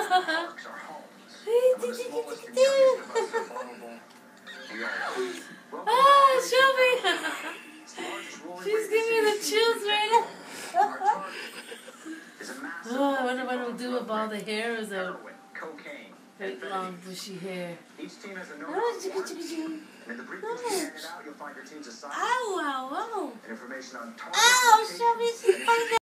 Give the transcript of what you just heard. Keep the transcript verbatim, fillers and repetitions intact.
Ah, Shelby! She's giving me the chills right now. Oh, I wonder what it'll do if all the hair is out. Big, long, bushy hair. Oh, chicka, chicka, chicka. Oh. Ow, ow, ow. Ow, Shelby, she's